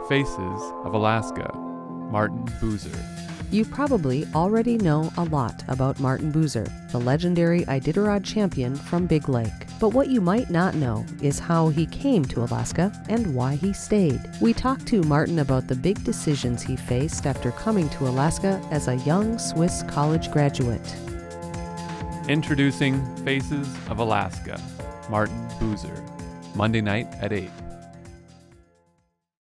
Faces of Alaska, Martin Boozer. You probably already know a lot about Martin Boozer, the legendary Iditarod champion from Big Lake. But what you might not know is how he came to Alaska and why he stayed. We talked to Martin about the big decisions he faced after coming to Alaska as a young Swiss college graduate. Introducing Faces of Alaska, Martin Boozer, Monday night at 8.